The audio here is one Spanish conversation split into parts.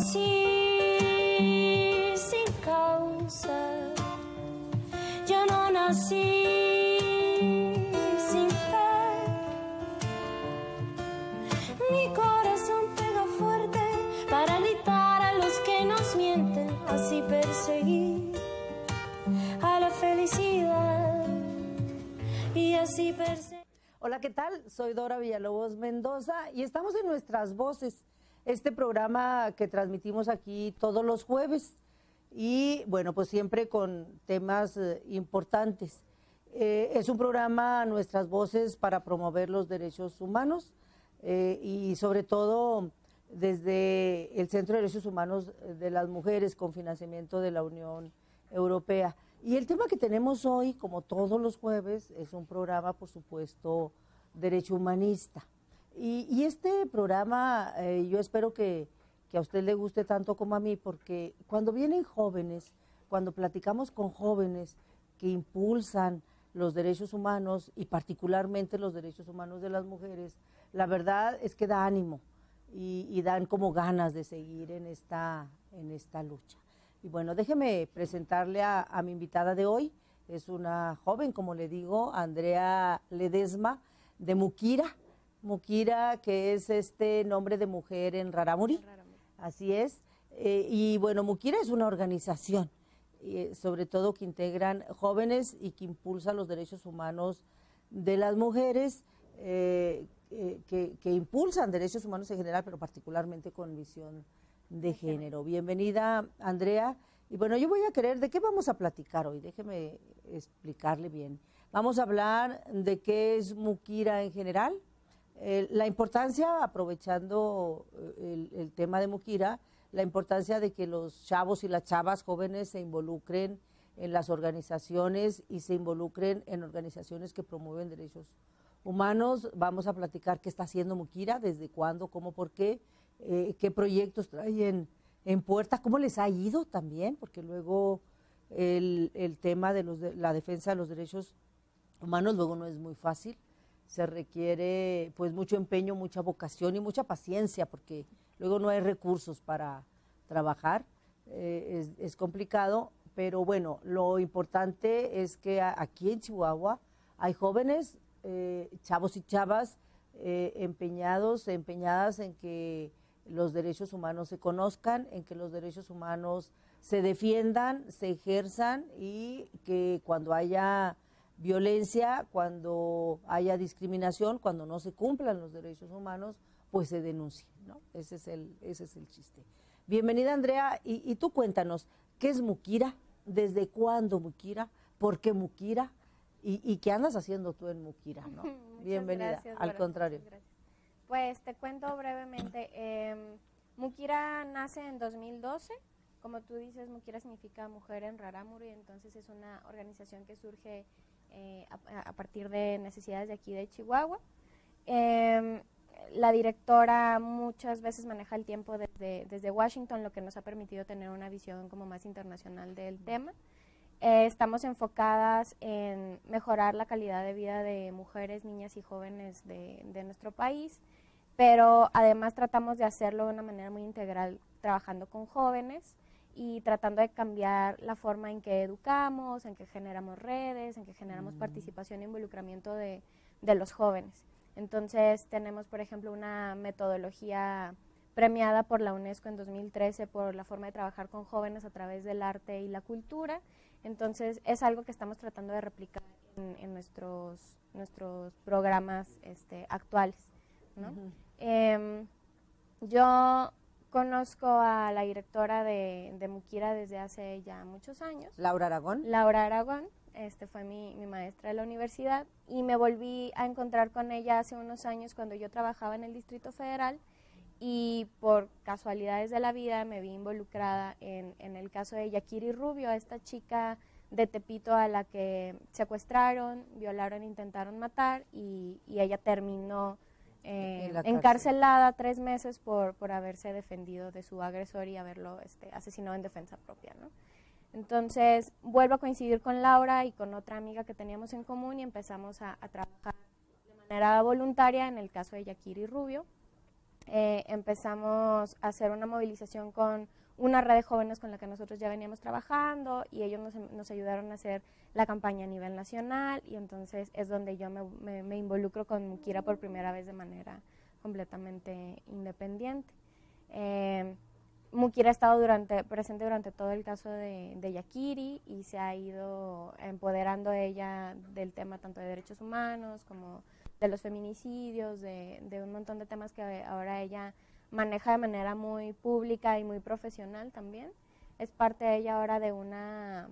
nací sin causa, yo no nací sin fe. Mi corazón pega fuerte para gritar a los que nos mienten, así perseguir a la felicidad y así perseguir. Hola, ¿qué tal? Soy Dora Villalobos Mendoza y estamos en Nuestras Voces, este programa que transmitimos aquí todos los jueves y bueno, pues siempre con temas importantes. Es un programa, Nuestras Voces, para promover los derechos humanos y sobre todo desde el Centro de Derechos Humanos de las Mujeres con financiamiento de la Unión Europea. Y el tema que tenemos hoy, como todos los jueves, es un programa, por supuesto, derecho humanista. Y este programa yo espero que a usted le guste tanto como a mí, porque cuando vienen jóvenes, cuando platicamos con jóvenes que impulsan los derechos humanos y particularmente los derechos humanos de las mujeres, la verdad es que da ánimo y dan como ganas de seguir en esta lucha. Y bueno, déjeme presentarle a mi invitada de hoy. Es una joven, como le digo, Andrea Ledesma, de Mukira. Mukira, que es este nombre de mujer en Rarámuri. Así es. Y bueno, Mukira es una organización, sobre todo que integran jóvenes y que impulsa los derechos humanos de las mujeres, que impulsan derechos humanos en general, pero particularmente con visión de género. Bienvenida, Andrea. Y bueno, yo voy a querer, ¿de qué vamos a platicar hoy? Déjeme explicarle bien. Vamos a hablar de qué es Mukira en general, la importancia, aprovechando el tema de Mukira, la importancia de que los chavos y las chavas jóvenes se involucren en las organizaciones y se involucren en organizaciones que promueven derechos humanos. Vamos a platicar qué está haciendo Mukira, desde cuándo, cómo, por qué, qué proyectos traen en puerta, cómo les ha ido también, porque luego el tema de la defensa de los derechos humanos luego no es muy fácil, se requiere pues mucho empeño, mucha vocación y mucha paciencia, porque luego no hay recursos para trabajar, es complicado, pero bueno, lo importante es que aquí en Chihuahua hay jóvenes, chavos y chavas empeñadas en que los derechos humanos se conozcan, en que los derechos humanos se defiendan, se ejerzan y que cuando haya violencia, cuando haya discriminación, cuando no se cumplan los derechos humanos, pues se denuncie, ¿no? Ese es el chiste. Bienvenida, Andrea, y tú cuéntanos, ¿qué es Mukira? ¿Desde cuándo Mukira? ¿Por qué Mukira? ¿Y qué andas haciendo tú en Mukira, ¿no? Bienvenida, gracias, al contrario. Gracias. Pues te cuento brevemente. Mukira nace en 2012. Como tú dices, Mukira significa mujer en Rarámuri, entonces es una organización que surge a partir de necesidades de aquí de Chihuahua. La directora muchas veces maneja el tiempo desde Washington, lo que nos ha permitido tener una visión como más internacional del tema. Estamos enfocadas en mejorar la calidad de vida de mujeres, niñas y jóvenes de nuestro país, pero además tratamos de hacerlo de una manera muy integral, trabajando con jóvenes y tratando de cambiar la forma en que educamos, en que generamos redes, en que generamos participación e involucramiento de los jóvenes. Entonces tenemos, por ejemplo, una metodología premiada por la UNESCO en 2013 por la forma de trabajar con jóvenes a través del arte y la cultura. Entonces es algo que estamos tratando de replicar en nuestros programas actuales, ¿no? Yo conozco a la directora de Mukira desde hace ya muchos años. ¿Laura Aragón? Laura Aragón, fue mi maestra de la universidad y me volví a encontrar con ella hace unos años cuando yo trabajaba en el Distrito Federal y por casualidades de la vida me vi involucrada en el caso de Yakiri Rubio, esta chica de Tepito a la que secuestraron, violaron, intentaron matar y ella terminó encarcelada 3 meses por haberse defendido de su agresor y haberlo asesinado en defensa propia, ¿no? Entonces vuelvo a coincidir con Laura y con otra amiga que teníamos en común y empezamos a trabajar de manera voluntaria en el caso de Yakiri Rubio. empezamos a hacer una movilización con una red de jóvenes con la que nosotros ya veníamos trabajando y ellos nos ayudaron a hacer la campaña a nivel nacional y entonces es donde yo me involucro con Mukira por primera vez de manera completamente independiente. Mukira ha estado presente durante todo el caso de Yakiri y se ha ido empoderando ella del tema tanto de derechos humanos como de los feminicidios, de un montón de temas que ahora ella maneja de manera muy pública y muy profesional también. Es parte ella ahora de una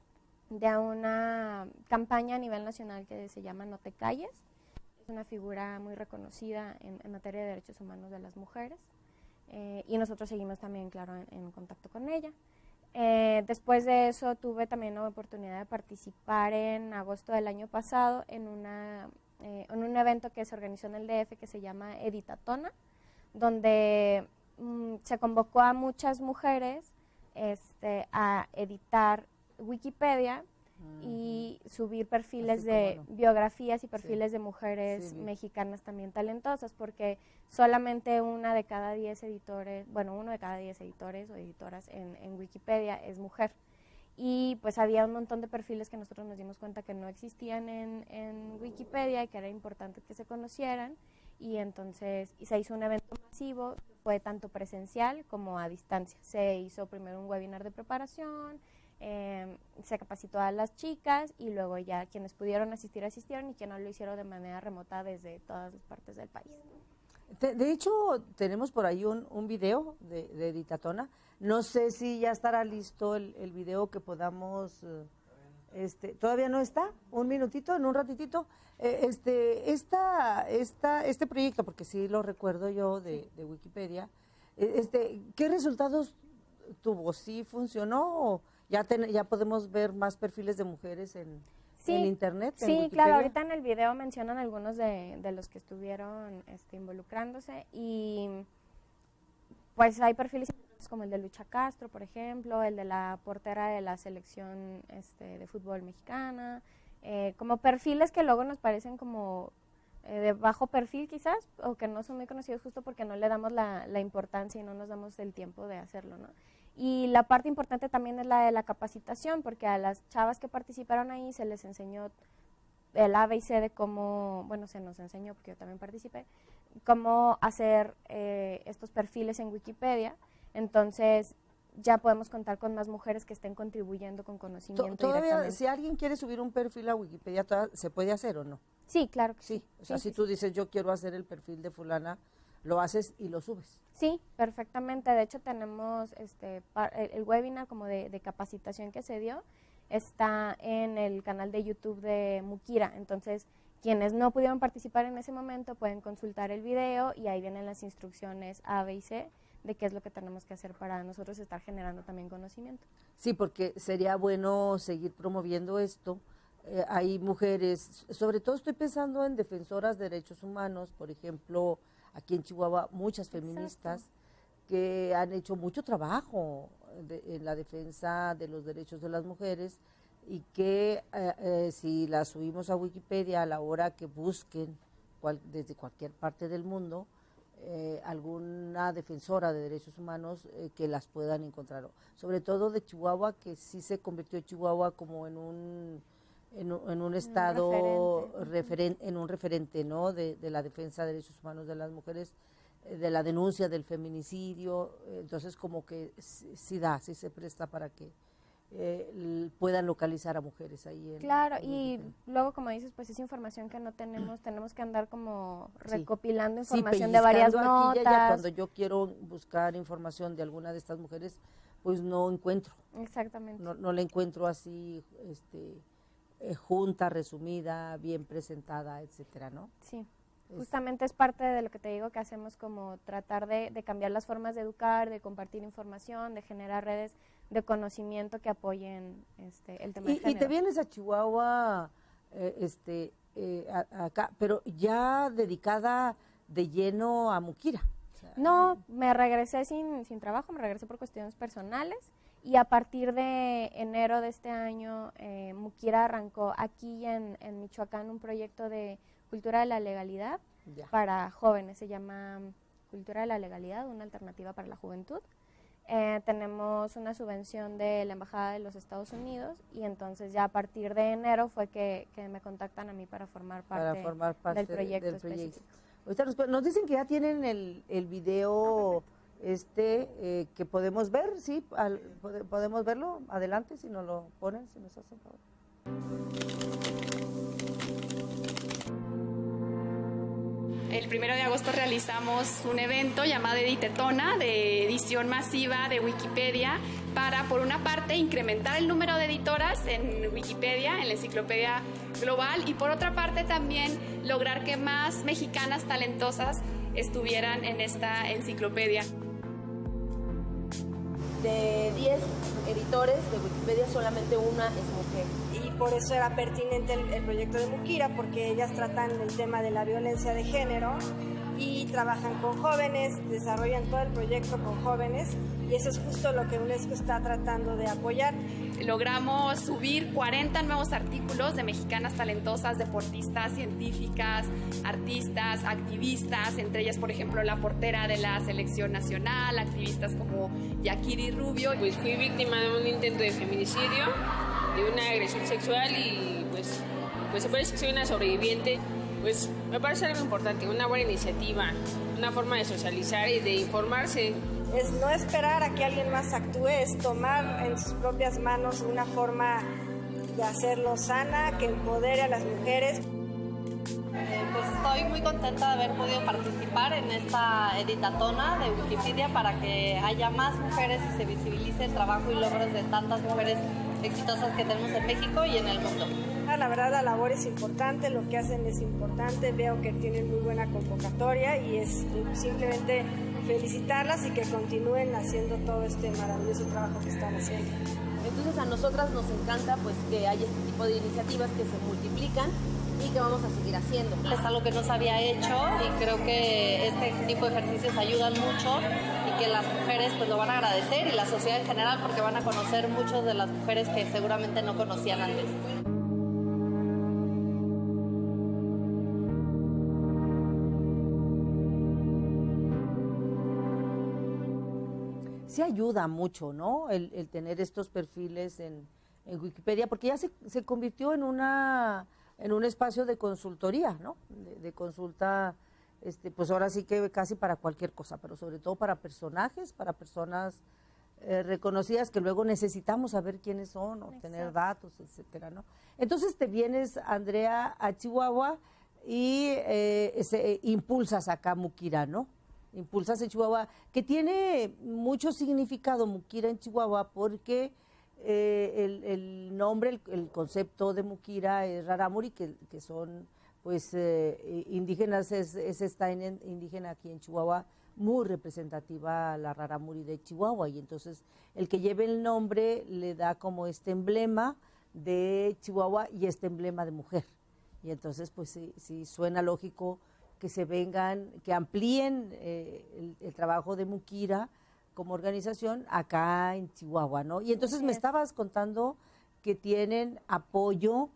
campaña a nivel nacional que se llama No te calles. Es una figura muy reconocida en materia de derechos humanos de las mujeres. Y nosotros seguimos también, claro, en contacto con ella. Después de eso tuve también la oportunidad de participar en agosto del año pasado en un evento que se organizó en el DF que se llama Editatona, donde se convocó a muchas mujeres a editar Wikipedia y subir perfiles de biografías y perfiles de mujeres mexicanas también talentosas, porque solamente uno de cada 10 editores o editoras en Wikipedia es mujer. Y pues había un montón de perfiles que nosotros nos dimos cuenta que no existían en Wikipedia y que era importante que se conocieran, y entonces se hizo un evento masivo, fue tanto presencial como a distancia. Se hizo primero un webinar de preparación, se capacitó a las chicas y luego ya quienes pudieron asistir asistieron y quienes no lo hicieron de manera remota desde todas las partes del país. De hecho, tenemos por ahí un video de Editatona. No sé si ya estará listo el video que podamos... ¿todavía no está? ¿Un minutito? ¿En un ratitito? Este proyecto, porque sí lo recuerdo yo de Wikipedia, ¿qué resultados tuvo? ¿Sí funcionó o ya podemos ver más perfiles de mujeres en internet? Sí, claro, ahorita en el video mencionan algunos de los que estuvieron involucrándose y pues hay perfiles como el de Lucha Castro, por ejemplo, el de la portera de la selección de fútbol mexicana, como perfiles que luego nos parecen como de bajo perfil quizás, o que no son muy conocidos justo porque no le damos la importancia y no nos damos el tiempo de hacerlo, ¿no? Y la parte importante también es la de la capacitación, porque a las chavas que participaron ahí se les enseñó el A, B y C de cómo, bueno, se nos enseñó porque yo también participé, cómo hacer estos perfiles en Wikipedia. Entonces ya podemos contar con más mujeres que estén contribuyendo con conocimiento todavía, si alguien quiere subir un perfil a Wikipedia, ¿se puede hacer o no? Sí, claro que sí. O sea, si tú dices, yo quiero hacer el perfil de fulana, lo haces y lo subes. Sí, perfectamente. De hecho, tenemos el webinar como de capacitación que se dio, está en el canal de YouTube de Mukira. Entonces, quienes no pudieron participar en ese momento pueden consultar el video y ahí vienen las instrucciones A, B y C de qué es lo que tenemos que hacer para nosotros estar generando también conocimiento. Sí, porque sería bueno seguir promoviendo esto. Hay mujeres, sobre todo estoy pensando en defensoras de derechos humanos, por ejemplo, aquí en Chihuahua, muchas feministas. Exacto. Que han hecho mucho trabajo en la defensa de los derechos de las mujeres y que si las subimos a Wikipedia a la hora que busquen desde cualquier parte del mundo, alguna defensora de derechos humanos que las puedan encontrar, sobre todo de Chihuahua, que sí se convirtió Chihuahua como en un estado referente, ¿no? de la defensa de derechos humanos de las mujeres, de la denuncia del feminicidio. Entonces como que sí se presta para que puedan localizar a mujeres ahí. Claro, y luego, como dices, pues es información que no tenemos que andar como recopilando información de varias notas. Aquí y allá, cuando yo quiero buscar información de alguna de estas mujeres, pues no encuentro. Exactamente. No la encuentro así, junta, resumida, bien presentada, etcétera, ¿no? Sí. Justamente es parte de lo que te digo que hacemos, como tratar de cambiar las formas de educar, de compartir información, de generar redes de conocimiento que apoyen el tema de género. Y te vienes a Chihuahua acá, pero ya dedicada de lleno a Mukira. O sea, no, me regresé sin trabajo, me regresé por cuestiones personales y a partir de enero de este año Mukira arrancó aquí en Michoacán un proyecto de cultura de la legalidad para jóvenes, se llama Cultura de la Legalidad, una alternativa para la juventud. Tenemos una subvención de la Embajada de los Estados Unidos y entonces ya a partir de enero fue que me contactan a mí para formar parte del proyecto específico. Ahorita nos dicen que ya tienen el video que podemos ver, ¿sí? ¿Podemos verlo? Adelante, si nos lo ponen, si nos hacen favor. El 1 de agosto realizamos un evento llamado Editetona, de edición masiva de Wikipedia, para, por una parte, incrementar el número de editoras en Wikipedia, en la enciclopedia global, y por otra parte también lograr que más mexicanas talentosas estuvieran en esta enciclopedia. De 10 editores de Wikipedia, solamente una es mujer. Y por eso era pertinente el proyecto de Mukira, porque ellas tratan el tema de la violencia de género y trabajan con jóvenes, desarrollan todo el proyecto con jóvenes, y eso es justo lo que UNESCO está tratando de apoyar. Logramos subir 40 nuevos artículos de mexicanas talentosas, deportistas, científicas, artistas, activistas, entre ellas, por ejemplo, la portera de la selección nacional, activistas como Yakiri Rubio. Pues fui víctima de un intento de feminicidio, de una agresión sexual, y pues se parece que soy una sobreviviente. Pues me parece algo importante, una buena iniciativa, una forma de socializar y de informarse. Es no esperar a que alguien más actúe, es tomar en sus propias manos una forma de hacerlo sana, que empodere a las mujeres. Pues estoy muy contenta de haber podido participar en esta editatona de Wikipedia para que haya más mujeres y se visibilice el trabajo y logros de tantas mujeres exitosas que tenemos en México y en el mundo. La verdad, la labor es importante, lo que hacen es importante, veo que tienen muy buena convocatoria y es simplemente felicitarlas y que continúen haciendo todo este maravilloso trabajo que están haciendo. Entonces a nosotras nos encanta pues que haya este tipo de iniciativas que se multiplican y que vamos a seguir haciendo. Es algo que no se había hecho y creo que este tipo de ejercicios ayudan mucho y que las mujeres pues lo van a agradecer, y la sociedad en general, porque van a conocer muchas de las mujeres que seguramente no conocían antes. Sí ayuda mucho, ¿no? El tener estos perfiles en Wikipedia, porque ya se convirtió en un espacio de consultoría, ¿no? De consulta, pues ahora sí que casi para cualquier cosa, pero sobre todo para personajes, para personas reconocidas que luego necesitamos saber quiénes son, o tener datos, etcétera, ¿no? Entonces te vienes, Andrea, a Chihuahua y impulsas acá Mukira, ¿no? Impulsas en Chihuahua, que tiene mucho significado Mukira en Chihuahua, porque el nombre, el concepto de Mukira es Rarámuri, que son pues indígenas, es esta indígena aquí en Chihuahua, muy representativa la Rarámuri de Chihuahua, y entonces el que lleve el nombre le da como este emblema de Chihuahua y este emblema de mujer, y entonces pues sí suena lógico que se vengan, que amplíen el trabajo de Mukira como organización acá en Chihuahua, ¿no? Y entonces me estabas contando que tienen apoyo,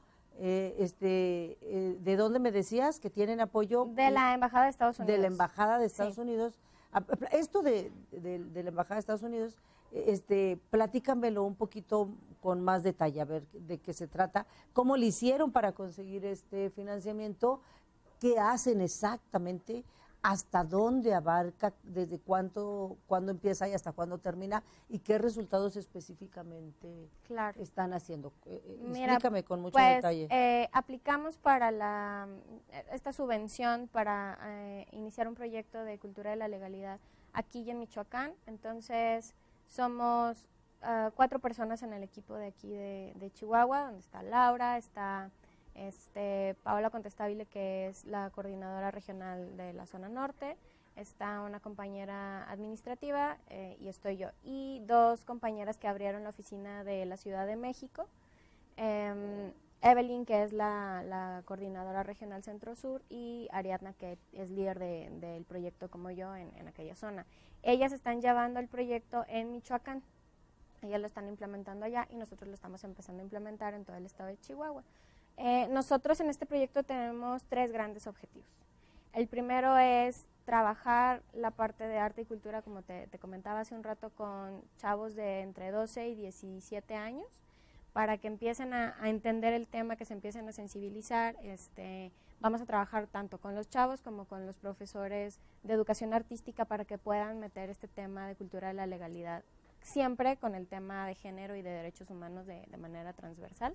¿de dónde me decías que tienen apoyo? De la Embajada de Estados Unidos. De la Embajada de Estados Unidos. Esto de la Embajada de Estados Unidos, platícamelo un poquito con más detalle, a ver de qué se trata, cómo le hicieron para conseguir este financiamiento, qué hacen exactamente, hasta dónde abarca, desde cuándo empieza y hasta cuándo termina, y qué resultados específicamente están haciendo. Explícame con mucho detalle. Aplicamos para esta subvención para iniciar un proyecto de cultura de la legalidad aquí y en Michoacán. Entonces somos 4 personas en el equipo de aquí de Chihuahua, donde está Laura, está Paola Contestabile, que es la coordinadora regional de la zona norte, está una compañera administrativa y estoy yo, y 2 compañeras que abrieron la oficina de la Ciudad de México, Evelyn, que es la coordinadora regional centro-sur, y Ariadna, que es líder del proyecto como yo en aquella zona. Ellas están llevando el proyecto en Michoacán, ellas lo están implementando allá y nosotros lo estamos empezando a implementar en todo el estado de Chihuahua. Nosotros en este proyecto tenemos 3 grandes objetivos. El primero es trabajar la parte de arte y cultura, como te comentaba hace un rato, con chavos de entre 12 y 17 años, para que empiecen a entender el tema, que se empiecen a sensibilizar. Vamos a trabajar tanto con los chavos como con los profesores de educación artística para que puedan meter este tema de cultura de la legalidad, siempre con el tema de género y de derechos humanos de manera transversal.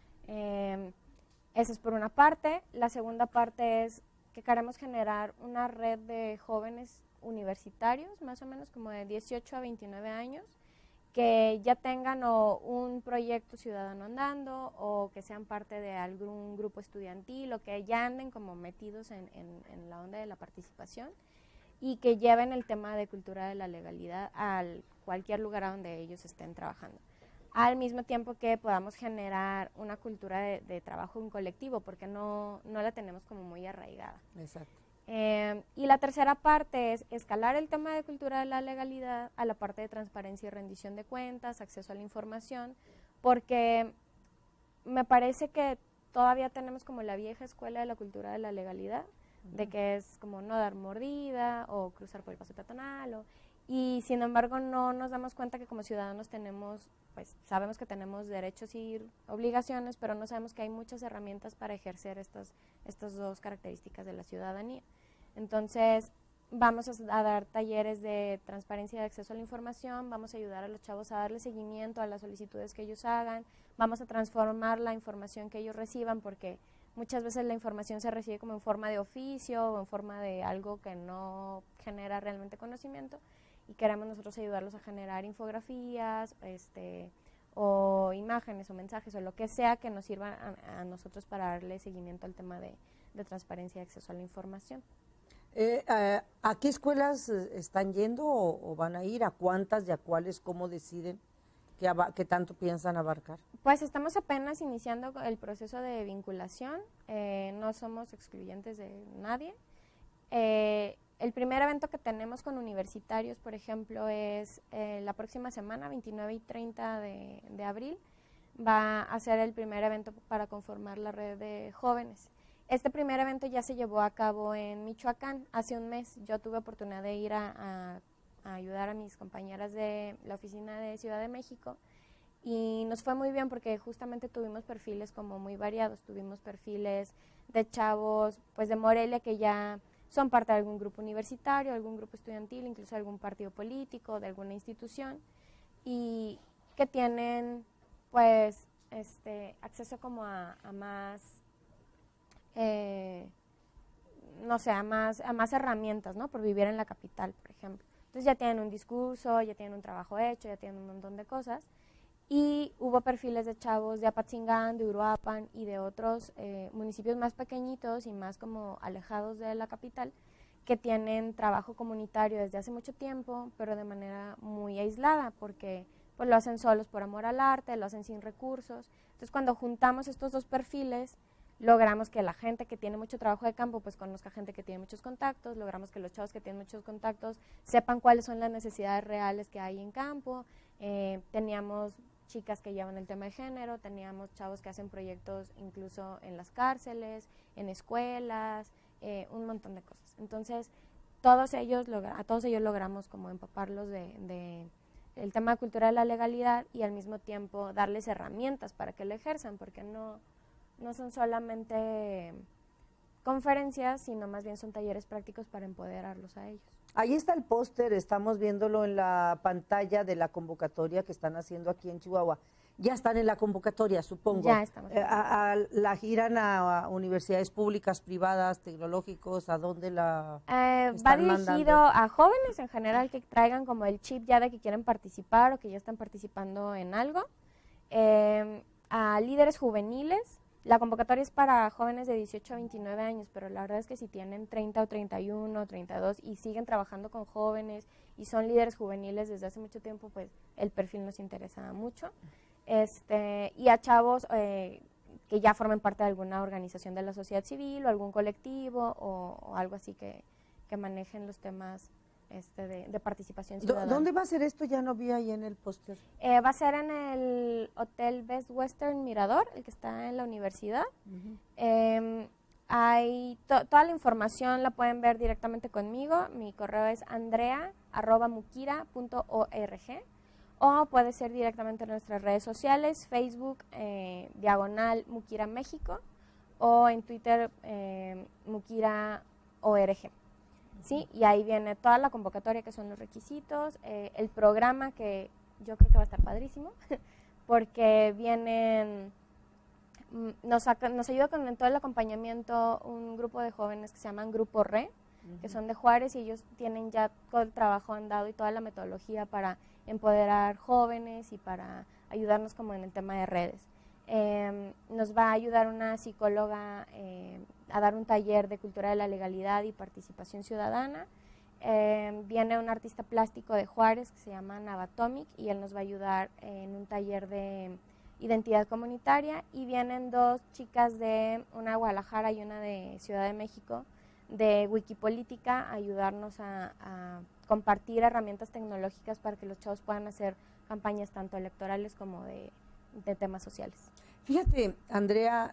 Esa es por una parte. La segunda parte es que queremos generar una red de jóvenes universitarios, más o menos como de 18 a 29 años, que ya tengan o un proyecto ciudadano andando o que sean parte de algún grupo estudiantil o que ya anden como metidos en la onda de la participación y que lleven el tema de cultura de la legalidad a cualquier lugar a donde ellos estén trabajando. Al mismo tiempo que podamos generar una cultura de trabajo en colectivo, porque no la tenemos como muy arraigada. Exacto. Y la tercera parte es escalar el tema de cultura de la legalidad a la parte de transparencia y rendición de cuentas, acceso a la información, porque me parece que todavía tenemos como la vieja escuela de la cultura de la legalidad, de que es como no dar mordida o cruzar por el paso peatonal, y sin embargo no nos damos cuenta que como ciudadanos tenemos, pues sabemos que tenemos derechos y obligaciones, pero no sabemos que hay muchas herramientas para ejercer estas dos características de la ciudadanía. Entonces, vamos a dar talleres de transparencia y de acceso a la información, vamos a ayudar a los chavos a darle seguimiento a las solicitudes que ellos hagan, vamos a transformar la información que ellos reciban, porque muchas veces la información se recibe como en forma de oficio o en forma de algo que no genera realmente conocimiento, y queremos nosotros ayudarlos a generar infografías, o imágenes o mensajes o lo que sea que nos sirva a nosotros para darle seguimiento al tema de transparencia y acceso a la información. ¿A qué escuelas están yendo o van a ir? ¿A cuántas y a cuáles? ¿Cómo deciden qué tanto piensan abarcar? Pues estamos apenas iniciando el proceso de vinculación, no somos excluyentes de nadie. El primer evento que tenemos con universitarios, por ejemplo, es la próxima semana, 29 y 30 de abril, va a ser el primer evento para conformar la red de jóvenes. Este primer evento ya se llevó a cabo en Michoacán hace un mes. Yo tuve oportunidad de ir a ayudar a mis compañeras de la oficina de Ciudad de México y nos fue muy bien porque justamente tuvimos perfiles como muy variados. Tuvimos perfiles de chavos pues de Morelia que ya son parte de algún grupo universitario, algún grupo estudiantil, incluso algún partido político, de alguna institución, y que tienen pues acceso como a más, no sé, a más herramientas, ¿no? Por vivir en la capital, por ejemplo. Entonces ya tienen un discurso, ya tienen un trabajo hecho, ya tienen un montón de cosas. Y hubo perfiles de chavos de Apatzingán, de Uruapan y de otros municipios más pequeñitos y más como alejados de la capital, que tienen trabajo comunitario desde hace mucho tiempo, pero de manera muy aislada, porque pues lo hacen solos por amor al arte, lo hacen sin recursos. Entonces cuando juntamos estos dos perfiles, logramos que la gente que tiene mucho trabajo de campo pues conozca gente que tiene muchos contactos, logramos que los chavos que tienen muchos contactos sepan cuáles son las necesidades reales que hay en campo. Teníamos chicas que llevan el tema de género, teníamos chavos que hacen proyectos incluso en las cárceles, en escuelas, un montón de cosas. Entonces, a todos ellos logramos como empaparlos de el tema de cultura de la legalidad y al mismo tiempo darles herramientas para que lo ejerzan, porque no son solamente conferencias, sino más bien son talleres prácticos para empoderarlos a ellos. Ahí está el póster, estamos viéndolo en la pantalla de la convocatoria que están haciendo aquí en Chihuahua. Ya están en la convocatoria, supongo. Ya estamos. ¿La giran a universidades públicas, privadas, tecnológicos? ¿A dónde la va dirigido mandando? A jóvenes en general que traigan como el chip ya de que quieren participar o que ya están participando en algo. A líderes juveniles. La convocatoria es para jóvenes de 18 a 29 años, pero la verdad es que si tienen 30 o 31 o 32 y siguen trabajando con jóvenes y son líderes juveniles desde hace mucho tiempo, pues el perfil nos interesa mucho. Y a chavos que ya formen parte de alguna organización de la sociedad civil o algún colectivo o algo así que manejen los temas de participación ciudadana. ¿Dónde va a ser esto? Ya no vi ahí en el póster. Va a ser en el Hotel Best Western Mirador, el que está en la universidad. Toda la información la pueden ver directamente conmigo. Mi correo es andrea@mukira.org, o puede ser directamente en nuestras redes sociales, Facebook, /Mukira México, o en Twitter, Mukira.org. ¿Sí? Y ahí viene toda la convocatoria, que son los requisitos, el programa, que yo creo que va a estar padrísimo, porque vienen... Nos ayuda con todo el acompañamiento un grupo de jóvenes que se llaman Grupo RE, que son de Juárez, y ellos tienen ya todo el trabajo andado y toda la metodología para empoderar jóvenes y para ayudarnos como en el tema de redes. Nos va a ayudar una psicóloga a dar un taller de cultura de la legalidad y participación ciudadana. Viene un artista plástico de Juárez que se llama Navatomic, y él nos va a ayudar en un taller de identidad comunitaria, y vienen 2 chicas de una de Guadalajara y una de Ciudad de México, de Wikipolítica, a ayudarnos a compartir herramientas tecnológicas para que los chavos puedan hacer campañas tanto electorales como de temas sociales. Fíjate, Andrea,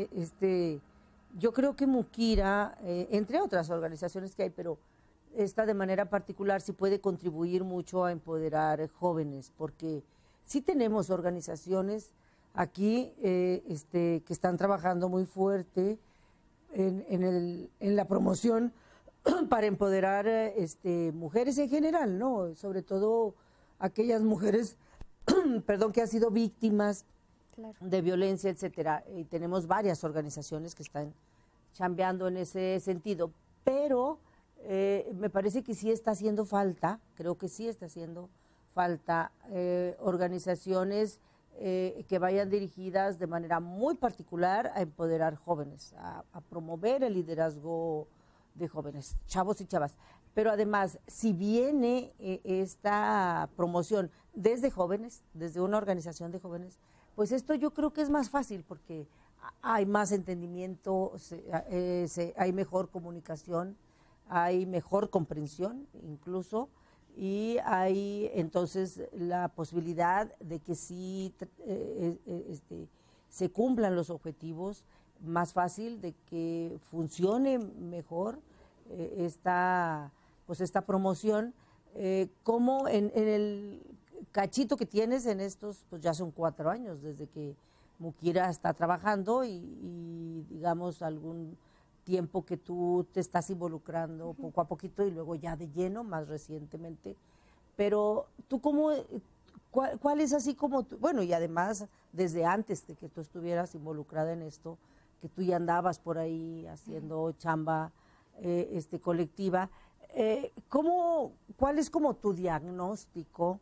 yo creo que Mukira, entre otras organizaciones que hay, pero esta de manera particular sí puede contribuir mucho a empoderar jóvenes, porque sí tenemos organizaciones aquí que están trabajando muy fuerte en la promoción para empoderar mujeres en general, ¿no? Sobre todo aquellas mujeres perdón, que han sido víctimas de violencia, etcétera. Y tenemos varias organizaciones que están chambeando en ese sentido, pero me parece que sí está haciendo falta, creo que sí está haciendo falta organizaciones que vayan dirigidas de manera muy particular a empoderar jóvenes, a promover el liderazgo de jóvenes, chavos y chavas. Pero además, si viene esta promoción desde jóvenes, desde una organización de jóvenes, pues esto yo creo que es más fácil porque hay más entendimiento, hay mejor comunicación, hay mejor comprensión incluso, y hay entonces la posibilidad de que sí se cumplan los objetivos, más fácil de que funcione mejor esta promoción, como en el cachito que tienes en estos, pues ya son 4 años desde que Mukira está trabajando y digamos algún tiempo que tú te estás involucrando poco a poquito y luego ya de lleno más recientemente, pero tú ¿cuál es así como tú? Bueno, y además desde antes de que tú estuvieras involucrada en esto, que tú ya andabas por ahí haciendo chamba colectiva, ¿cuál es como tu diagnóstico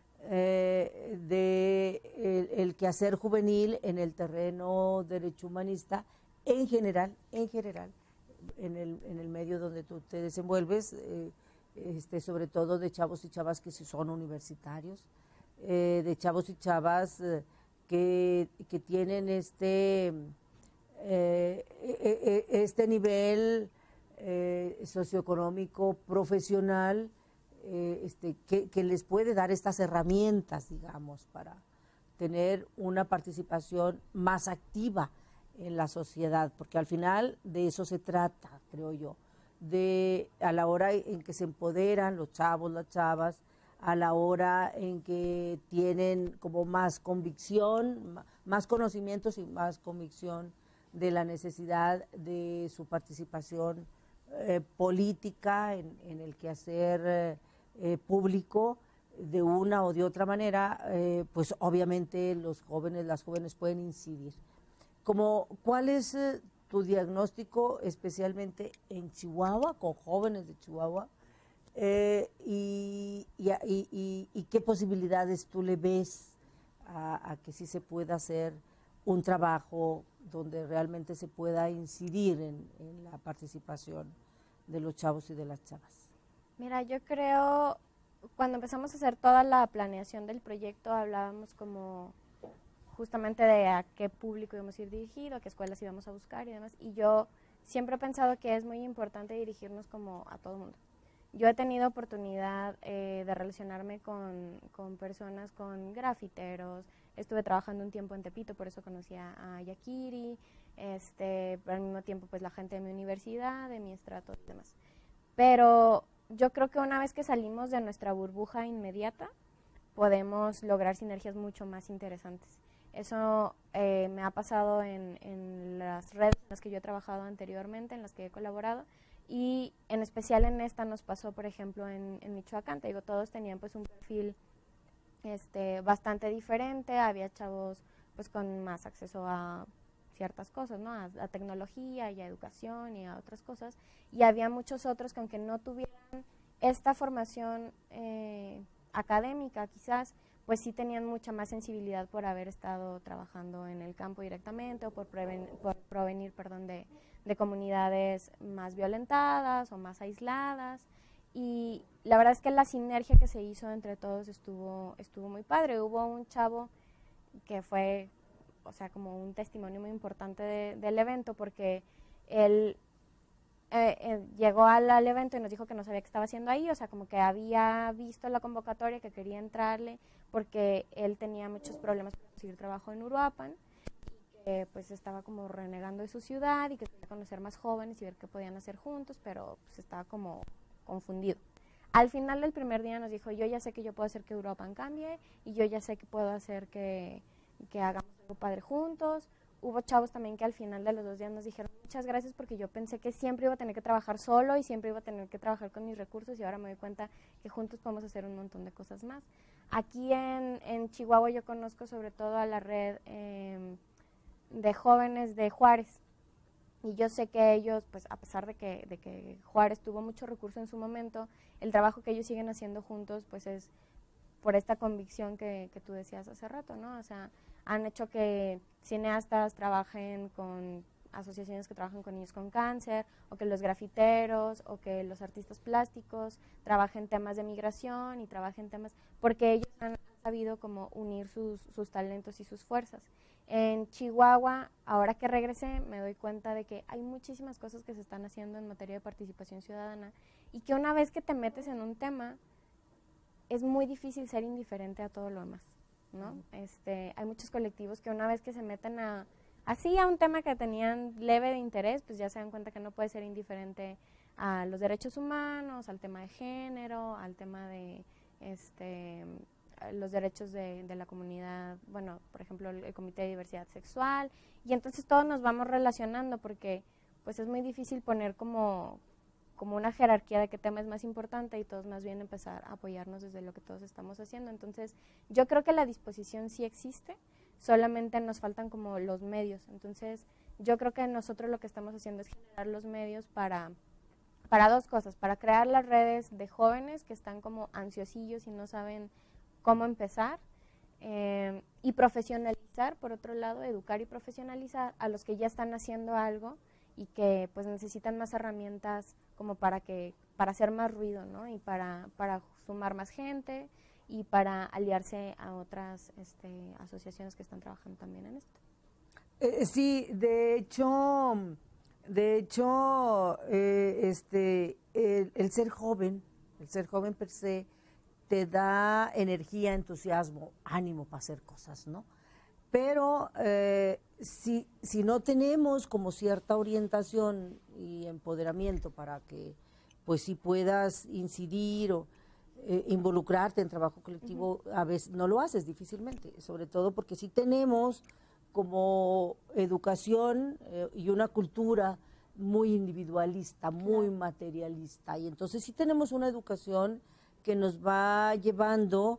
de el quehacer juvenil en el terreno derecho humanista en general, en el medio donde tú te desenvuelves, sobre todo de chavos y chavas que son universitarios, de chavos y chavas que tienen este nivel socioeconómico, profesional, que les puede dar estas herramientas, digamos, para tener una participación más activa en la sociedad, porque al final de eso se trata, creo yo, a la hora en que se empoderan los chavos, las chavas, a la hora en que tienen como más convicción, más conocimientos y más convicción de la necesidad de su participación política en el quehacer público de una o de otra manera, pues obviamente las jóvenes pueden incidir. ¿Cuál es tu diagnóstico especialmente en Chihuahua, con jóvenes de Chihuahua? Y qué posibilidades tú le ves a que sí se pueda hacer un trabajo donde realmente se pueda incidir en la participación de los chavos y de las chavas? Mira, yo creo, cuando empezamos a hacer toda la planeación del proyecto, hablábamos como justamente de a qué público íbamos a ir dirigido, a qué escuelas íbamos a buscar y demás, y yo siempre he pensado que es muy importante dirigirnos como a todo el mundo. Yo he tenido oportunidad de relacionarme con personas, con grafiteros, estuve trabajando un tiempo en Tepito, por eso conocí a Yakiri, pero al mismo tiempo pues la gente de mi universidad, de mi estrato y demás. Pero yo creo que una vez que salimos de nuestra burbuja inmediata, podemos lograr sinergias mucho más interesantes. Eso me ha pasado en las redes en las que yo he trabajado anteriormente, en las que he colaborado, y en especial en esta nos pasó, por ejemplo, en Michoacán. Te digo, todos tenían pues un perfil bastante diferente, había chavos pues con más acceso a ciertas cosas, ¿no? A tecnología y a educación y a otras cosas, y había muchos otros que aunque no tuvieran esta formación académica quizás, pues sí tenían mucha más sensibilidad por haber estado trabajando en el campo directamente o por provenir de comunidades más violentadas o más aisladas. Y la verdad es que la sinergia que se hizo entre todos estuvo muy padre. Hubo un chavo que fue, o sea, como un testimonio muy importante del evento, porque él llegó al evento y nos dijo que no sabía qué estaba haciendo ahí, o sea, como que había visto la convocatoria, que quería entrarle, porque él tenía muchos problemas para conseguir trabajo en Uruapan, y que pues estaba como renegando de su ciudad y que quería conocer más jóvenes y ver qué podían hacer juntos, pero pues estaba como confundido. Al final del primer día nos dijo, yo ya sé que yo puedo hacer que Uruapan cambie, y yo ya sé que puedo hacer que hagamos algo padre juntos. Hubo chavos también que al final de los 2 días nos dijeron, muchas gracias, porque yo pensé que siempre iba a tener que trabajar solo y siempre iba a tener que trabajar con mis recursos, y ahora me doy cuenta que juntos podemos hacer un montón de cosas más. Aquí en Chihuahua yo conozco sobre todo a la red de jóvenes de Juárez, y yo sé que ellos, pues a pesar de que Juárez tuvo mucho recurso en su momento, el trabajo que ellos siguen haciendo juntos pues es por esta convicción que tú decías hace rato, ¿no? O sea, han hecho que cineastas trabajen con asociaciones que trabajan con niños con cáncer, o que los grafiteros, o que los artistas plásticos trabajen temas de migración y trabajen temas, porque ellos han sabido como unir sus talentos y sus fuerzas. En Chihuahua, ahora que regresé, me doy cuenta de que hay muchísimas cosas que se están haciendo en materia de participación ciudadana, y que una vez que te metes en un tema, es muy difícil ser indiferente a todo lo demás, ¿no? Hay muchos colectivos que una vez que se meten así a un tema que tenían leve de interés, pues ya se dan cuenta que no puede ser indiferente a los derechos humanos, al tema de género, al tema de los derechos de la comunidad, bueno, por ejemplo, el Comité de Diversidad Sexual, y entonces todos nos vamos relacionando, porque pues es muy difícil poner como una jerarquía de qué tema es más importante, y todos más bien empezar a apoyarnos desde lo que todos estamos haciendo. Entonces yo creo que la disposición sí existe, solamente nos faltan como los medios. Entonces yo creo que nosotros lo que estamos haciendo es generar los medios para 2 cosas, para crear las redes de jóvenes que están como ansiosillos y no saben cómo empezar, y profesionalizar, por otro lado, educar y profesionalizar a los que ya están haciendo algo y que pues necesitan más herramientas como para hacer más ruido, ¿no? Y para sumar más gente y para aliarse a otras asociaciones que están trabajando también en esto. Sí, de hecho, el ser joven per se te da energía, entusiasmo, ánimo para hacer cosas, ¿no? Pero si no tenemos como cierta orientación y empoderamiento para que pues si puedas incidir o involucrarte en trabajo colectivo, a veces no lo haces difícilmente, sobre todo porque sí tenemos como educación y una cultura muy individualista, muy materialista, y entonces sí tenemos una educación que nos va llevando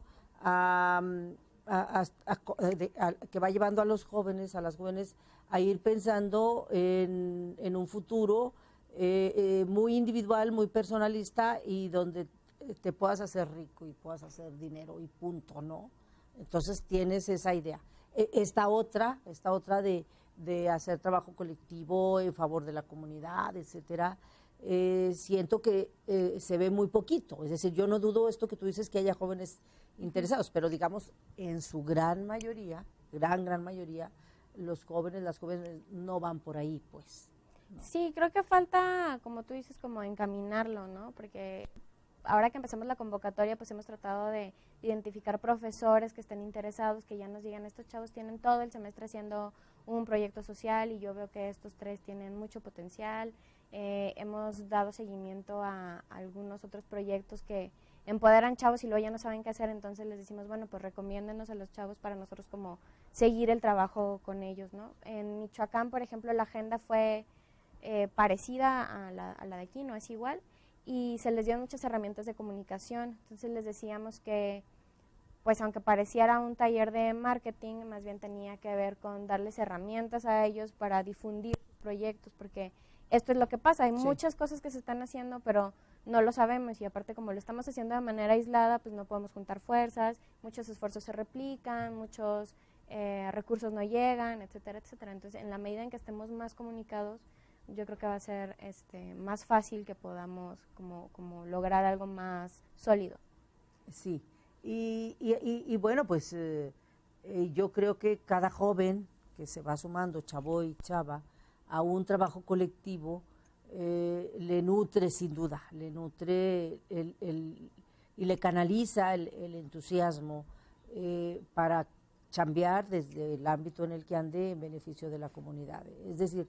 que va llevando a los jóvenes, a las jóvenes, a ir pensando en un futuro muy individual, muy personalista, y donde te puedas hacer rico y puedas hacer dinero y punto, ¿no? Entonces tienes esa idea. Esta otra de hacer trabajo colectivo en favor de la comunidad, etcétera, siento que se ve muy poquito. Es decir, yo no dudo esto que tú dices, que haya jóvenes interesados, pero digamos, en su gran mayoría, gran mayoría, las jóvenes no van por ahí, pues. ¿No? Sí, creo que falta, como tú dices, como encaminarlo, ¿no? Porque ahora que empezamos la convocatoria, pues hemos tratado de identificar profesores que estén interesados, que ya nos digan, estos chavos tienen todo el semestre haciendo un proyecto social y yo veo que estos 3 tienen mucho potencial. Hemos dado seguimiento a algunos otros proyectos que empoderan chavos y luego ya no saben qué hacer, entonces les decimos, bueno, pues recomiéndenos a los chavos para nosotros como seguir el trabajo con ellos, ¿no? En Michoacán, por ejemplo, la agenda fue parecida a la de aquí, no es igual, y se les dio muchas herramientas de comunicación, entonces les decíamos que pues aunque pareciera un taller de marketing, más bien tenía que ver con darles herramientas a ellos para difundir sus proyectos, porque esto es lo que pasa, hay muchas cosas que se están haciendo, pero no lo sabemos y aparte como lo estamos haciendo de manera aislada, pues no podemos juntar fuerzas, muchos esfuerzos se replican, muchos recursos no llegan, etcétera, etcétera. Entonces, en la medida en que estemos más comunicados, yo creo que va a ser más fácil que podamos como lograr algo más sólido. Sí. Y bueno, pues yo creo que cada joven que se va sumando, chavo y chava, a un trabajo colectivo, le nutre sin duda, le nutre y le canaliza el entusiasmo para chambear desde el ámbito en el que ande en beneficio de la comunidad. Es decir,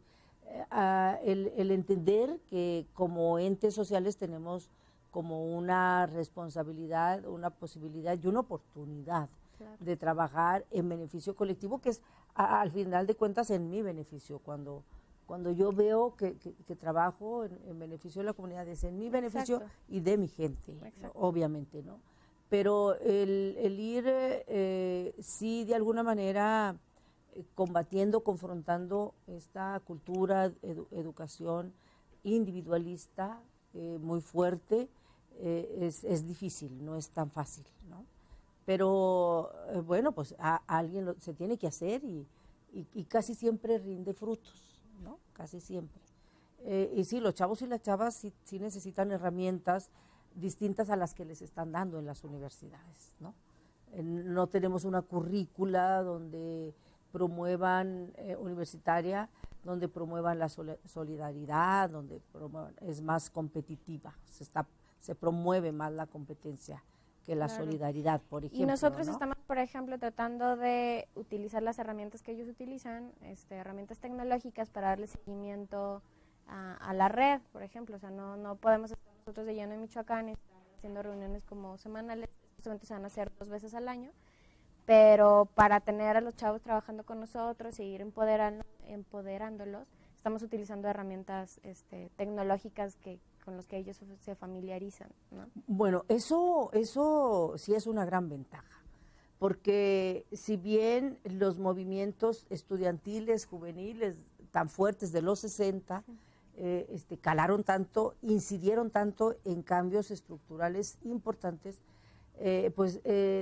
el entender que como entes sociales tenemos como una responsabilidad, una posibilidad y una oportunidad de trabajar en beneficio colectivo, que es al final de cuentas en mi beneficio. Cuando yo veo que trabajo en beneficio de la comunidad, es en mi beneficio y de mi gente, obviamente, ¿no? Pero el ir, sí, de alguna manera, combatiendo, confrontando esta cultura, educación individualista muy fuerte, es difícil, no es tan fácil, ¿no? Pero bueno, pues alguien se tiene que hacer y casi siempre rinde frutos, ¿no? Casi siempre. Y sí, los chavos y las chavas sí necesitan herramientas distintas a las que les están dando en las universidades, ¿no? No tenemos una currícula donde promuevan universitaria, donde promuevan la solidaridad, donde es más competitiva, se promueve más la competencia que la solidaridad, por ejemplo. Y nosotros ¿no? estamos, por ejemplo, tratando de utilizar las herramientas que ellos utilizan, herramientas tecnológicas para darle seguimiento a la red, por ejemplo. O sea, no podemos estar nosotros de lleno en Michoacán, estar haciendo reuniones como semanales, justamente se van a hacer 2 veces al año, pero para tener a los chavos trabajando con nosotros, seguir empoderándolos, estamos utilizando herramientas tecnológicas con los que ellos se familiarizan, ¿no? Bueno, eso sí es una gran ventaja, porque si bien los movimientos estudiantiles, juveniles, tan fuertes de los 60, calaron tanto, incidieron tanto en cambios estructurales importantes, pues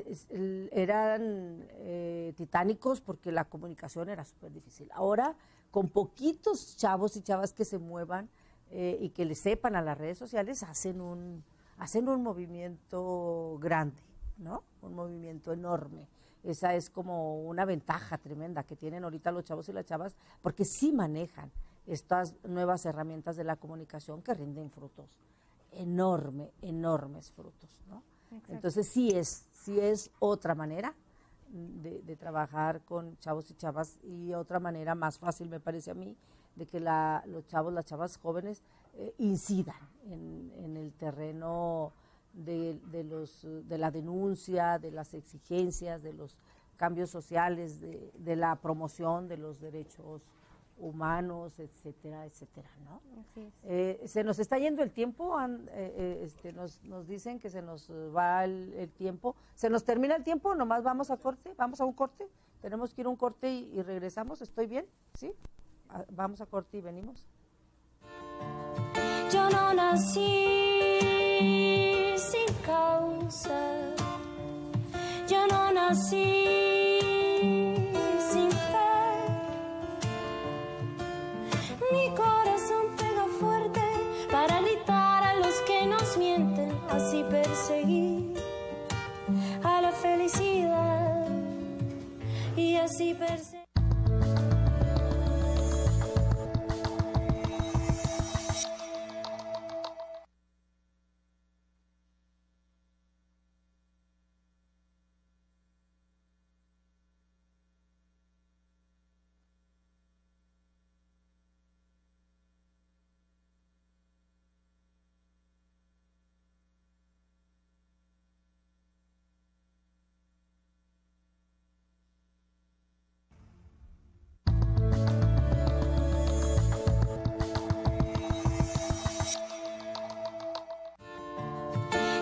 eran titánicos porque la comunicación era súper difícil. Ahora, con poquitos chavos y chavas que se muevan y que le sepan a las redes sociales, hacen un movimiento grande, ¿no? Un movimiento enorme. Esa es como una ventaja tremenda que tienen ahorita los chavos y las chavas, porque sí manejan estas nuevas herramientas de la comunicación que rinden frutos, enormes frutos, ¿no? Exacto. Entonces sí es otra manera de trabajar con chavos y chavas, y otra manera más fácil, me parece a mí, de que los chavos, las chavas jóvenes incidan en el terreno de la denuncia, de las exigencias, de los cambios sociales, de la promoción de los derechos humanos, etcétera, etcétera, ¿no? Así es. Se nos está yendo el tiempo, nos dicen que se nos va el tiempo. ¿Se nos termina el tiempo? ¿Nomás vamos a corte? ¿Vamos a un corte? Tenemos que ir a un corte y regresamos. ¿Estoy bien? ¿Sí? Vamos a corte y venimos. Yo no nací sin causa, yo no nací sin fe. Mi corazón pega fuerte para gritar a los que nos mienten, así perseguir a la felicidad y así perseguir.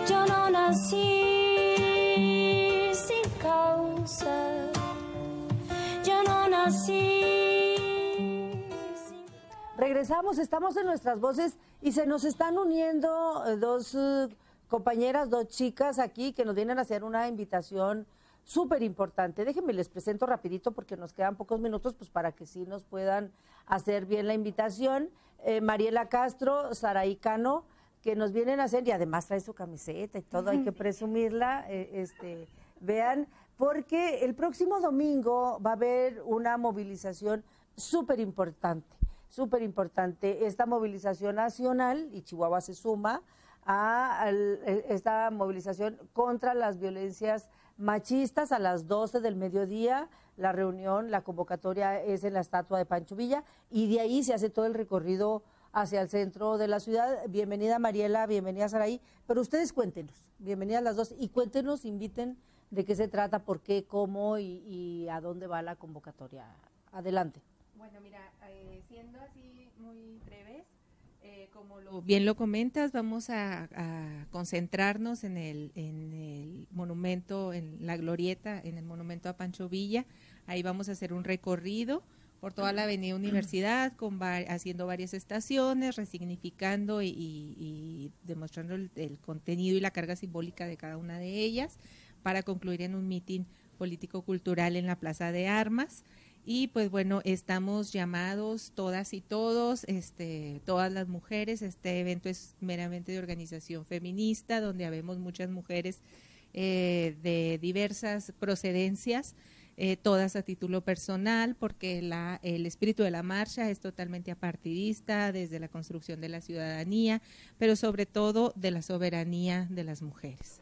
Yo no nací sin causa. Yo no nací sin... Regresamos, estamos en Nuestras Voces y se nos están uniendo dos compañeras, dos chicas aquí que nos vienen a hacer una invitación súper importante. Déjenme les presento rapidito porque nos quedan pocos minutos pues para que sí nos puedan hacer bien la invitación. Mariela Castro, Saraí Cano, que nos vienen a hacer, y además trae su camiseta y todo, hay que presumirla, vean, porque el próximo domingo va a haber una movilización súper importante. Esta movilización nacional, y Chihuahua se suma a esta movilización contra las violencias machistas a las 12 del mediodía. La reunión, la convocatoria es en la estatua de Pancho Villa y de ahí se hace todo el recorrido hacia el centro de la ciudad. Bienvenida Mariela, bienvenida Saraí, pero ustedes cuéntenos, bienvenidas las dos, y cuéntenos, inviten de qué se trata, por qué, cómo y a dónde va la convocatoria. Adelante. Bueno, mira, siendo así muy breves, como bien lo comentas, vamos a concentrarnos en el monumento, en la glorieta, en el monumento a Pancho Villa. Ahí vamos a hacer un recorrido por toda la Avenida Universidad, haciendo varias estaciones, resignificando y demostrando el contenido y la carga simbólica de cada una de ellas, para concluir en un mitin político-cultural en la Plaza de Armas. Y pues bueno, estamos llamados todas y todos, todas las mujeres. Este evento es meramente de organización feminista, donde habemos muchas mujeres de diversas procedencias, todas a título personal, porque el espíritu de la marcha es totalmente apartidista, desde la construcción de la ciudadanía, pero sobre todo de la soberanía de las mujeres.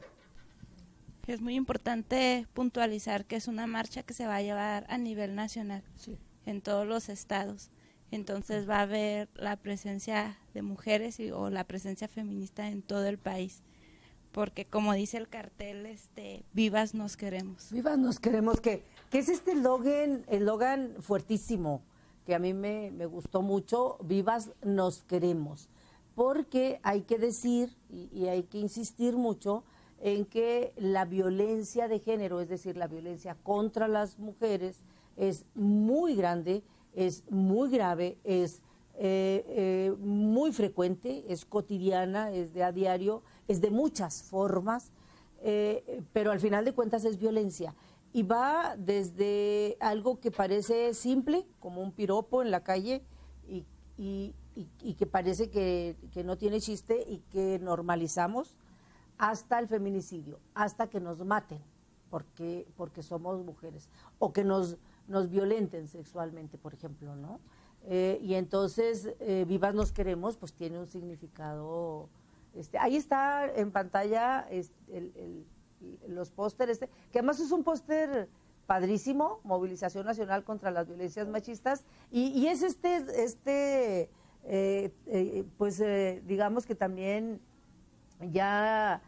Es muy importante puntualizar que es una marcha que se va a llevar a nivel nacional, sí, en todos los estados. Entonces va a haber la presencia de mujeres o la presencia feminista en todo el país. Porque como dice el cartel, vivas nos queremos. Vivas nos queremos, que es este eslogan fuertísimo, que a mí me gustó mucho, vivas nos queremos. Porque hay que decir y hay que insistir mucho en que la violencia de género, es decir, la violencia contra las mujeres, es muy grande, es muy grave, es muy frecuente, es cotidiana, es de a diario, es de muchas formas, pero al final de cuentas es violencia. Y va desde algo que parece simple, como un piropo en la calle, y que parece que no tiene chiste y que normalizamos, hasta el feminicidio, hasta que nos maten porque somos mujeres, o que nos violenten sexualmente, por ejemplo, ¿no? Y entonces, vivas nos queremos, pues tiene un significado. Ahí está en pantalla los pósteres, que además es un póster padrísimo, Movilización Nacional contra las Violencias Machistas, y es digamos que también ya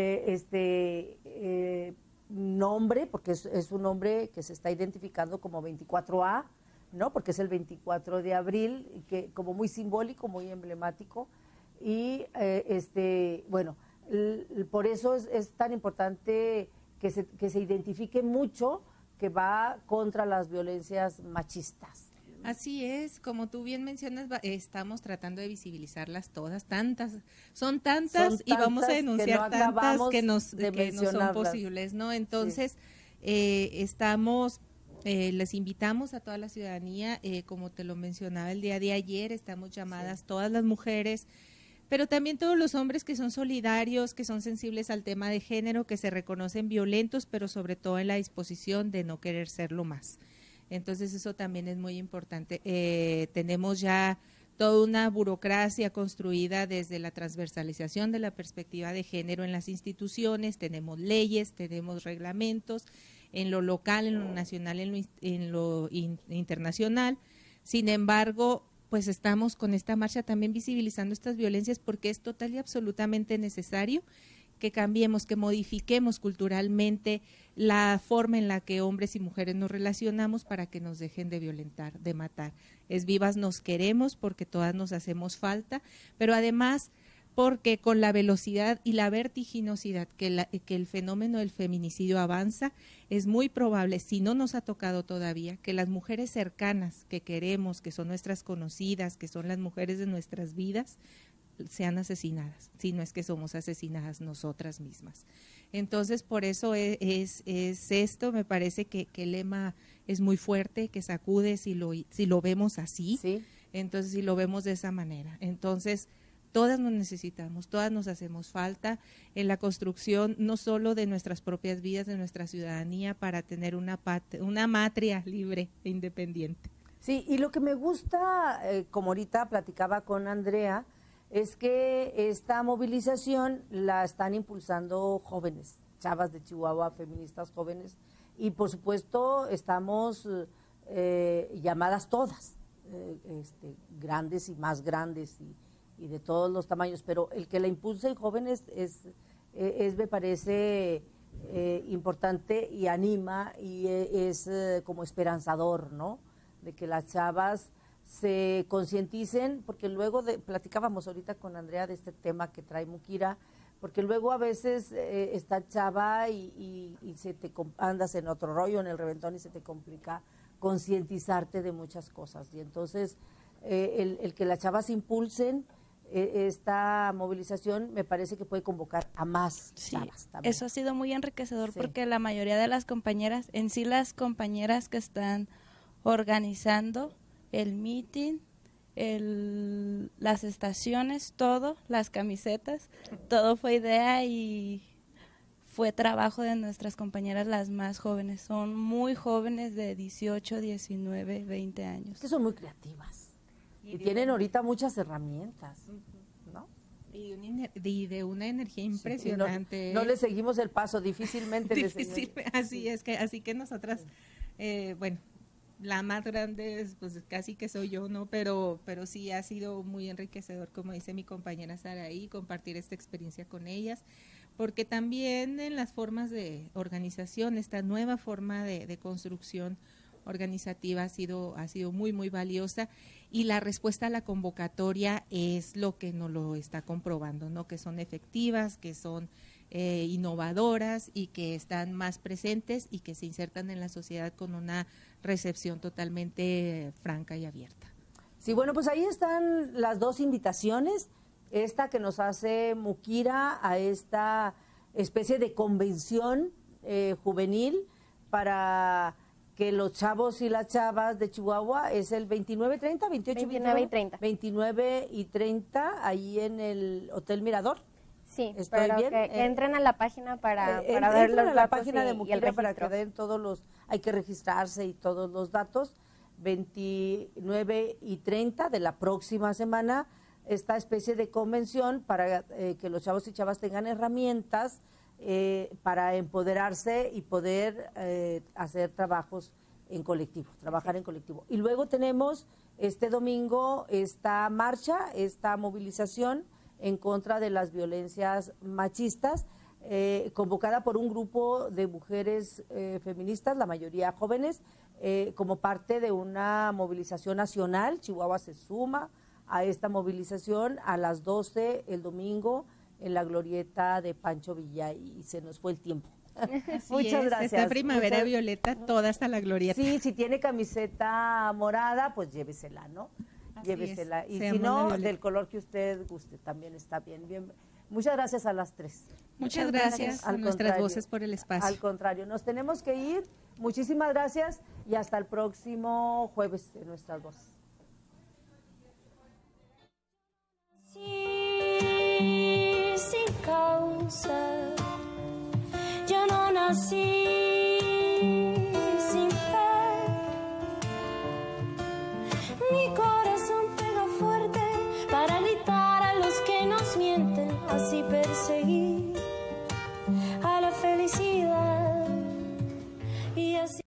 nombre, porque es un nombre que se está identificando como 24A, ¿no? Porque es el 24 de abril, que como muy simbólico, muy emblemático, y bueno, por eso es tan importante que se identifique mucho que va contra las violencias machistas. Así es, como tú bien mencionas, estamos tratando de visibilizarlas todas, son tantas y vamos a denunciar tantas que no son posibles, ¿no? Entonces, les invitamos a toda la ciudadanía, como te lo mencionaba el día de ayer, estamos llamadas todas las mujeres, pero también todos los hombres que son solidarios, que son sensibles al tema de género, que se reconocen violentos, pero sobre todo en la disposición de no querer serlo más. Entonces eso también es muy importante. Tenemos ya toda una burocracia construida desde la transversalización de la perspectiva de género en las instituciones, tenemos leyes, tenemos reglamentos en lo local, en lo nacional, en lo internacional. Sin embargo, pues estamos con esta marcha también visibilizando estas violencias porque es total y absolutamente necesario que cambiemos, que modifiquemos culturalmente la forma en la que hombres y mujeres nos relacionamos para que nos dejen de violentar, de matar. Es vivas nos queremos porque todas nos hacemos falta, pero además porque con la velocidad y la vertiginosidad que el fenómeno del feminicidio avanza, es muy probable, si no nos ha tocado todavía, que las mujeres cercanas que queremos, que son nuestras conocidas, que son las mujeres de nuestras vidas, sean asesinadas, si no es que somos asesinadas nosotras mismas. Entonces, por eso es esto, me parece que el lema es muy fuerte, que sacude si lo vemos así, sí. Entonces si lo vemos de esa manera. Entonces, todas nos necesitamos, todas nos hacemos falta en la construcción no solo de nuestras propias vidas, de nuestra ciudadanía, para tener una matria libre e independiente. Sí, y lo que me gusta, como ahorita platicaba con Andrea, es que esta movilización la están impulsando jóvenes, chavas de Chihuahua, feministas jóvenes, y por supuesto estamos llamadas todas, grandes y más grandes y de todos los tamaños, pero el que la impulsen jóvenes es me parece importante y anima y es como esperanzador, ¿no? De que las chavas se concienticen, porque luego platicábamos ahorita con Andrea de este tema que trae Mukira, porque luego a veces está chava y andas en otro rollo, en el reventón, y se te complica concientizarte de muchas cosas. Y entonces el que las chavas impulsen esta movilización me parece que puede convocar a más chavas también. Eso ha sido muy enriquecedor, sí. Porque la mayoría de las compañeras, en sí las compañeras que están organizando el meeting, las estaciones, todo, las camisetas, todo fue idea y fue trabajo de nuestras compañeras las más jóvenes. Son muy jóvenes de 18, 19, 20 años. Que son muy creativas y tienen ahorita muchas herramientas, ¿no? Y de una energía impresionante. Sí, no le seguimos el paso, difícilmente. Así que nosotras, bueno, la más grande pues casi que soy yo, ¿no? Pero sí ha sido muy enriquecedor, como dice mi compañera Saraí, compartir esta experiencia con ellas, porque también en las formas de organización, esta nueva forma de construcción organizativa ha sido muy, muy valiosa, y la respuesta a la convocatoria es lo que nos lo está comprobando, ¿no? Que son efectivas, que son innovadoras y que están más presentes y que se insertan en la sociedad con una recepción totalmente franca y abierta. Sí, bueno, pues ahí están las dos invitaciones, esta que nos hace Mukira a esta especie de convención juvenil para que los chavos y las chavas de Chihuahua, es el 29 y 30, 28 29 y 30. 29 y 30, ahí en el Hotel Mirador. Sí, ¿Estoy pero bien? que entren a la página para ver entren los a la datos página de y el Mukira para registro. que den todos los, hay que registrarse y todos los datos. 29 y 30 de la próxima semana, esta especie de convención para que los chavos y chavas tengan herramientas para empoderarse y poder hacer trabajos en colectivo, trabajar en colectivo. Y luego tenemos este domingo esta marcha, esta movilización en contra de las violencias machistas, convocada por un grupo de mujeres feministas, la mayoría jóvenes, como parte de una movilización nacional. Chihuahua se suma a esta movilización a las 12 el domingo en la glorieta de Pancho Villa, y se nos fue el tiempo. Muchas gracias. Esta primavera violeta, toda hasta la glorieta. Sí, si tiene camiseta morada, pues llévesela, ¿no? Así Llévesela. es, Y se si llama no, violeta. del color que usted guste, también está bien. Muchas gracias a las tres. Muchas gracias a nuestras voces por el espacio. Al contrario, nos tenemos que ir. Muchísimas gracias y hasta el próximo jueves en nuestras voces. Sí, sin causa, yo no nací sin fe, mi corazón